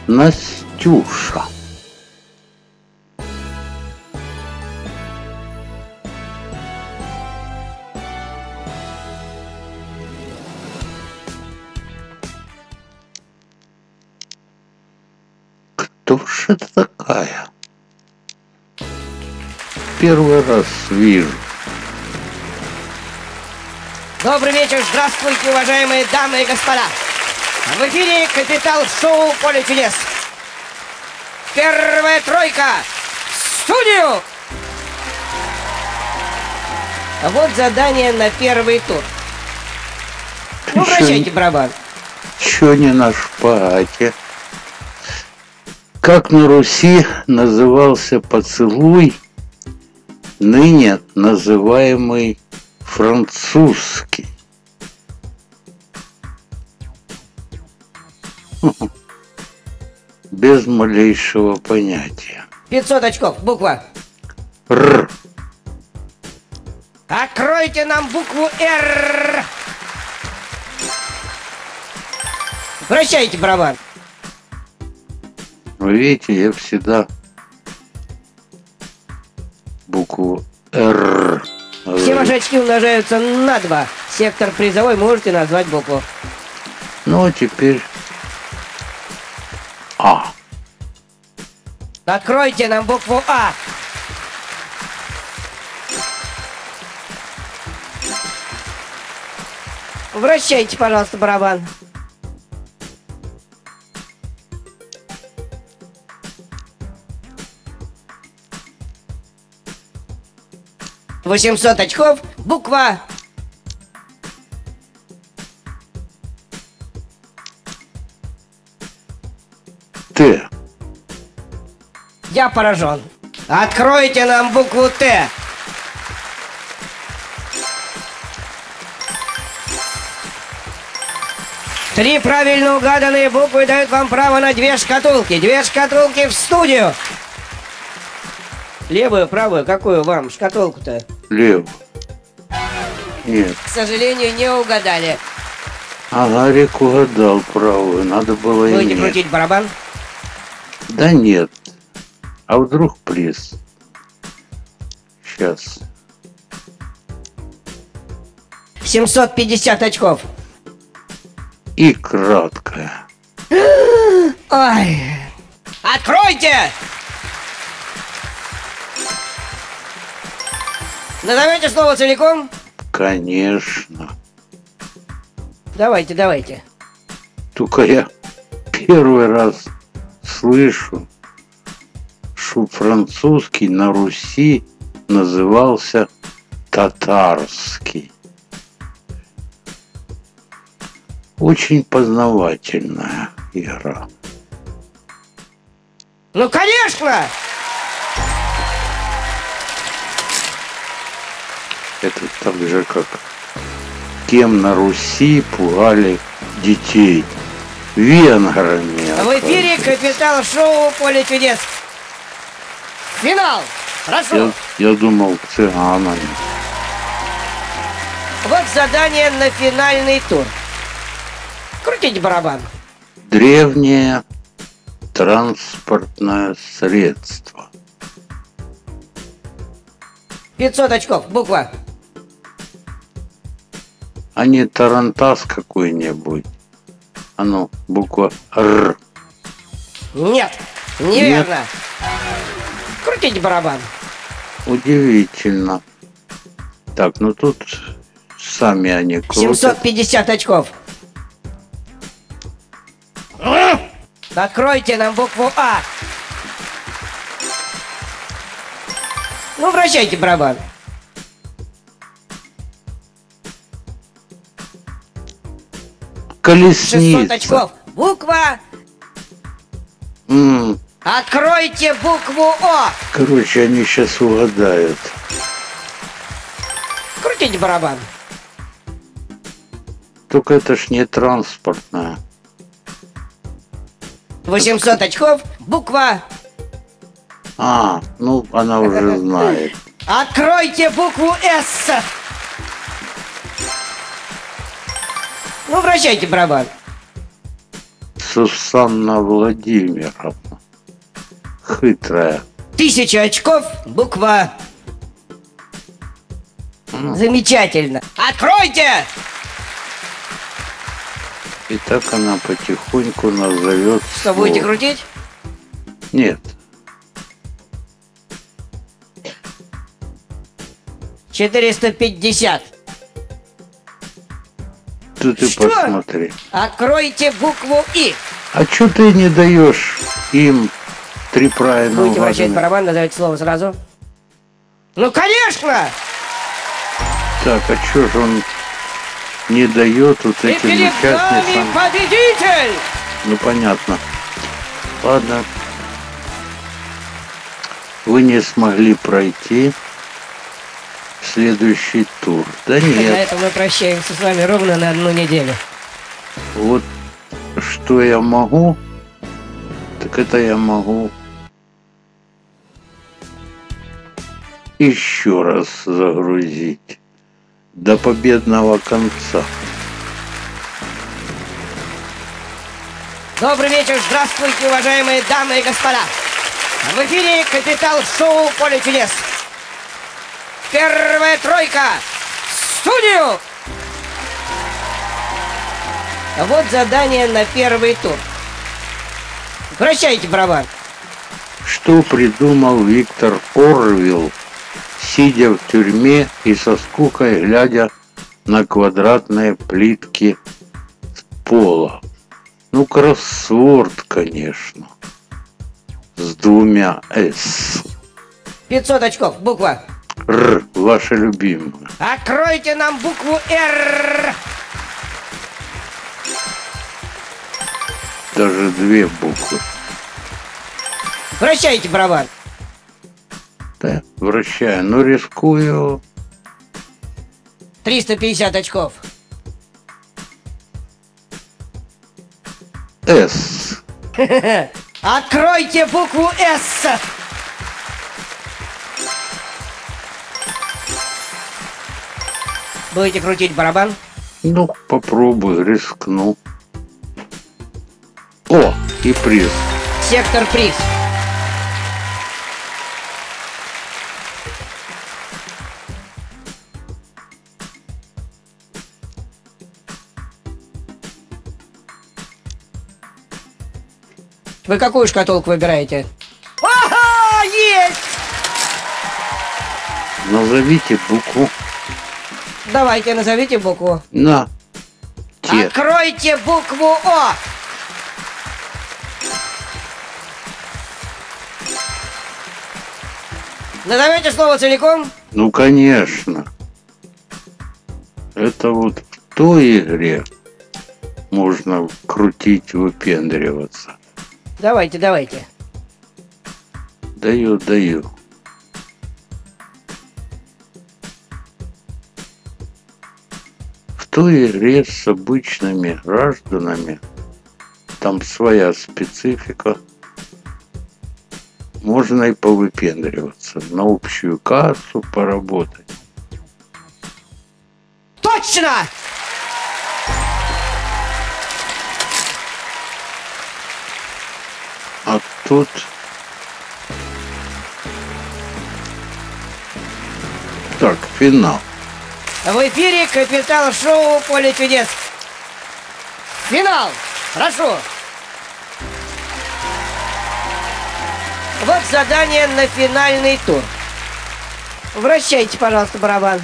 Настюша. Кто ж это такая? Первый раз вижу. Добрый вечер, здравствуйте, уважаемые дамы и господа. В эфире капитал-шоу «Поле чудес». Первая тройка в студию! Вот задание на первый тур. Ну, вращайте барабан. Чё не на шпаге? Как на Руси назывался поцелуй, ныне называемый французский? Без малейшего понятия. 500 очков, буква Р. Откройте нам букву Р. Вращайте барабан. Вы видите, я всегда букву Р. Все ваши очки умножаются на 2. Сектор призовой, можете назвать букву. Ну, а теперь А. Откройте нам букву А. Вращайте, пожалуйста, барабан. $800 очков, буква Т. Я поражен. Откройте нам букву Т. Три правильно угаданные буквы дают вам право на 2 шкатулки. 2 шкатулки в студию. Левую, правую, какую вам шкатулку-то? Лево. Нет. К сожалению, не угадали. А Гарик угадал правую. Надо было и Будете нет. крутить барабан? Да нет. А вдруг приз? Сейчас. 750 очков. И краткая. Ой. Откройте! Назовете слово целиком? Конечно. Давайте, давайте. Только я первый раз слышу, что французский на Руси назывался татарский. Очень познавательная игра. Ну, конечно! Это так же, как кем на Руси пугали детей. Венграми. В эфире капитал-шоу «Поле чудес». Финал! Прошу! Я думал, цыганами. Вот задание на финальный тур. Крутите барабан. Древнее транспортное средство. 500 очков, буква. А не тарантас какой-нибудь. А ну, буква Р. Нет, неверно. Крутите барабан. Удивительно. Так, ну тут сами они крутят. 750 очков. Откройте нам букву А. Ну, вращайте барабан. Колесница. 600 очков. Буква. Откройте букву О. Короче, они сейчас угадают. Крутите барабан. Только это ж не транспортная. 800 очков. Буква. А, ну она уже знает. Откройте букву С. Ну, вращайте барабан. Сусанна Владимировна. Хитрая. 1000 очков, буква. Замечательно. Откройте! И так она потихоньку назовет. Что, будете крутить? Нет. 450. Ты Что? посмотри. Откройте букву И. А чё ты не даешь им 3 правильно Будете вращать угаданных? барабан, назовите слово сразу. Ну, конечно! Так, а чё же он не дает вот И этим перед нами участницам? победитель! Ну, понятно. Ладно. Вы не смогли пройти следующий тур. Да На нет. этом мы прощаемся с вами ровно на 1 неделю. Вот что я могу, так это я могу еще раз загрузить до победного конца. Добрый вечер, здравствуйте, уважаемые дамы и господа. В эфире Капитал Шоу «Поле чудес». Первая тройка в студию! Вот задание на первый тур. Вращайте барабан. Что придумал Виктор Орвилл, сидя в тюрьме и со скукой глядя на квадратные плитки пола? Ну, кроссворд, конечно. С 2 «С». 500 очков, буква. Р, ваша любимая. Откройте нам букву «Р». Даже 2 буквы. Вращайте барабан. Да, вращаю, но рискую. 350 очков. «С». Откройте букву «С». Будете крутить барабан? Ну, попробую, рискну. О, и приз. Сектор приз. Вы какую шкатулку выбираете? Ага, есть! Назовите букву. Давайте, назовите букву. На. Те. Откройте букву О. Назовете слово целиком? Ну, конечно. Это вот в той игре можно крутить, выпендриваться. Давайте, давайте. Даю. В той игре с обычными гражданами, там своя специфика, можно и повыпендриваться, на общую кассу поработать. Точно! А тут так, финал. В эфире Капитал Шоу «Поле чудес». Финал! Прошу! Вот задание на финальный тур. Вращайте, пожалуйста, барабан.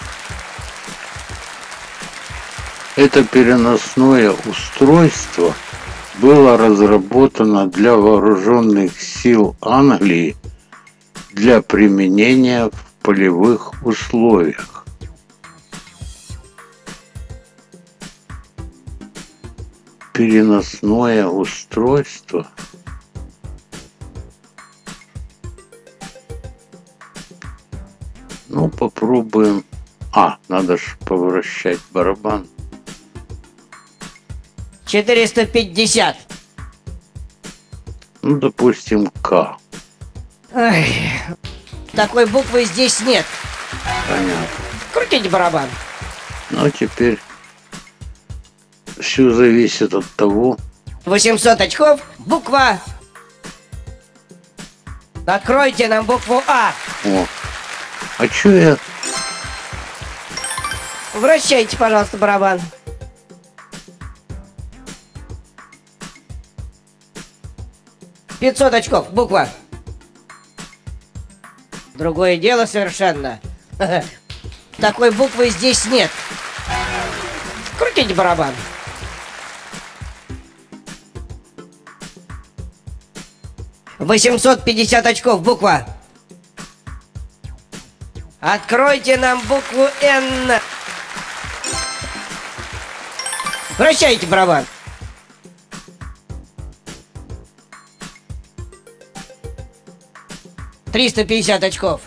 Это переносное устройство было разработано для вооруженных сил Англии для применения в полевых условиях. Переносное устройство. Ну, попробуем. Надо же повращать барабан. 450. Ну, допустим, К. Ай, такой буквы здесь нет. Понятно. Крутите барабан. Ну, а теперь все зависит от того, 800 очков. Буква. Откройте нам букву А. О, а чё я... Вращайте, пожалуйста, барабан. $500 очков. Буква. Другое дело совершенно. Такой буквы здесь нет. Крутите барабан. $850 очков. Буква. Откройте нам букву Н. Вращайте барабан. $350 очков.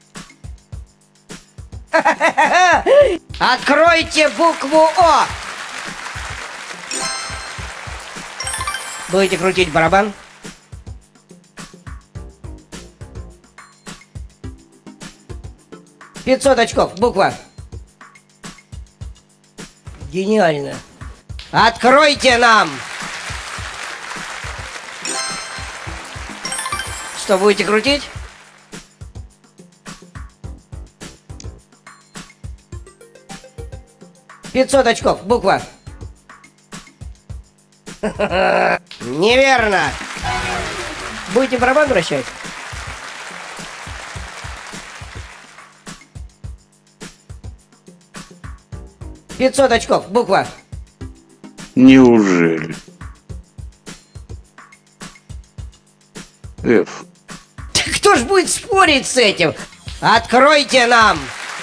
Откройте букву О. Будете крутить барабан. $500 очков. Буква. Гениально. Откройте нам. Что, будете крутить? $500 очков. Буква. Неверно. Будете барабан вращать? $500 очков. Буква. Неужели? F. Кто ж будет спорить с этим? Откройте нам.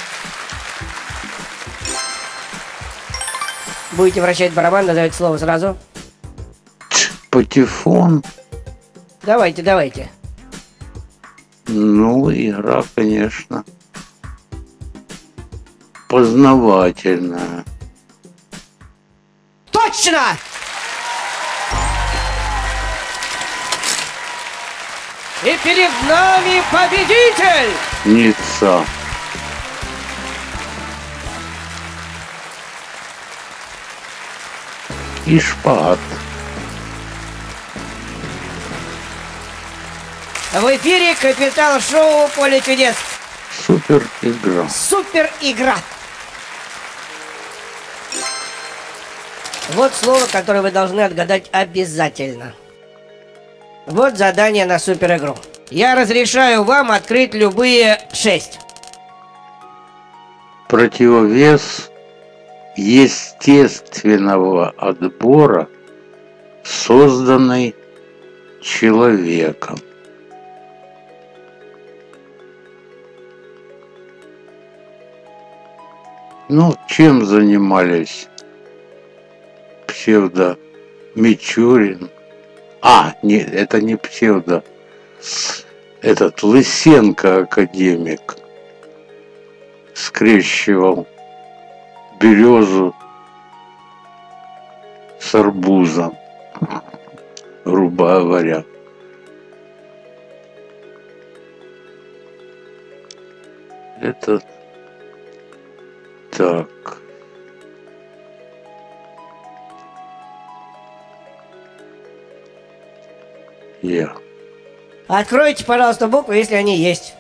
Будете вращать барабан, назовите слово сразу. Патефон. Давайте, давайте. Ну, игра, конечно, познавательная. Точно! И перед нами победитель! Ницца. И шпагат. В эфире капитал-шоу «Поле чудес». Супер игра. Супер игра. Вот слово, которое вы должны отгадать обязательно. Вот задание на супер игру. Я разрешаю вам открыть любые 6. Противовес естественного отбора, созданный человеком. Ну, чем занимались псевдо-Мичурин? А, нет, это не псевдо. Этот Лысенко академик скрещивал березу с арбузом, грубо говоря. Это так. Я. Откройте, пожалуйста, буквы, если они есть.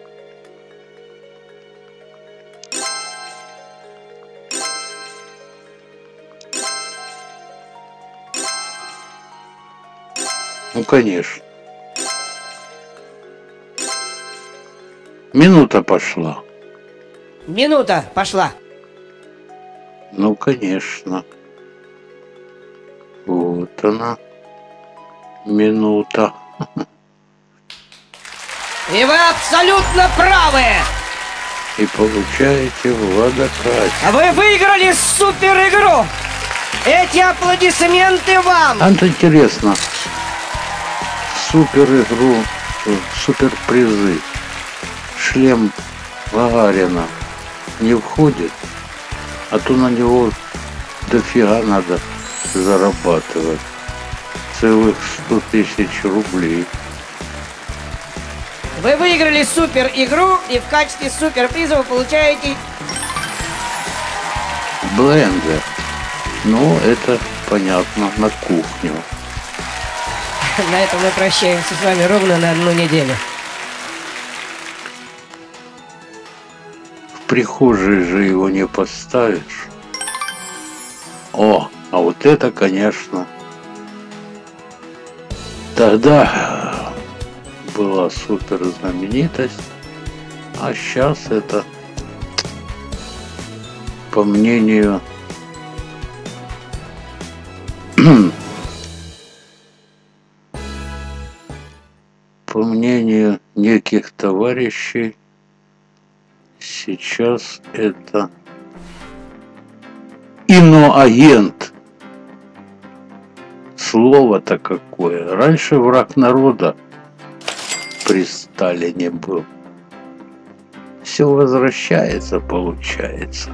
Ну, конечно. Минута пошла. Минута пошла. Ну, конечно. Вот она. Минута. И вы абсолютно правы. И получаете Влада Катя. Вы выиграли супер игру. Эти аплодисменты вам. А это интересно. Супер игру, супер призы. Шлем Гагарина не входит, а то на него дофига надо зарабатывать. Целых 100 000 рублей. Вы выиграли супер игру, и в качестве супер приза вы получаете Блендер. Ну, это понятно, на кухню. На этом мы прощаемся с вами ровно на 1 неделю. В прихожей же его не поставишь. О, а вот это, конечно, тогда была супер знаменитость, а сейчас это, по мнению неких товарищей, сейчас это иноагент. Слово-то какое. Раньше враг народа при Сталине был. Все возвращается, получается.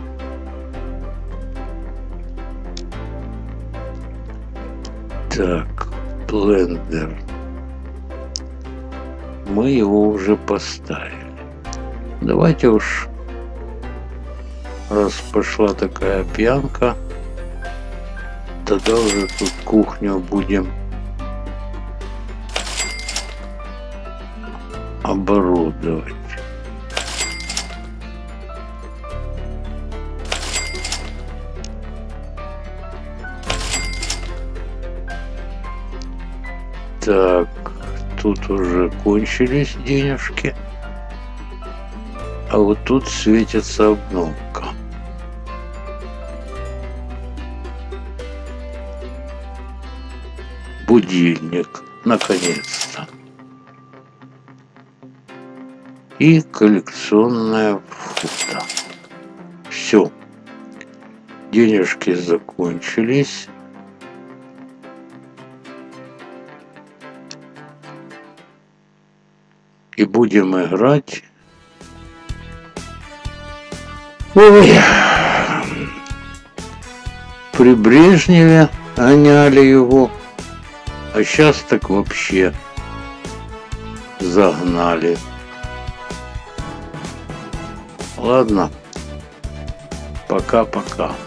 Так, блендер. Мы его уже поставили. Давайте уж, раз пошла такая пьянка, тогда уже тут кухню будем оборудовать. Так, тут уже кончились денежки, а вот тут светится обновка. Будильник, наконец-то. И коллекционная фото. Все. Денежки закончились. И будем играть. Ой. При Брежневе гоняли его. А сейчас так вообще загнали. Ладно. Пока-пока.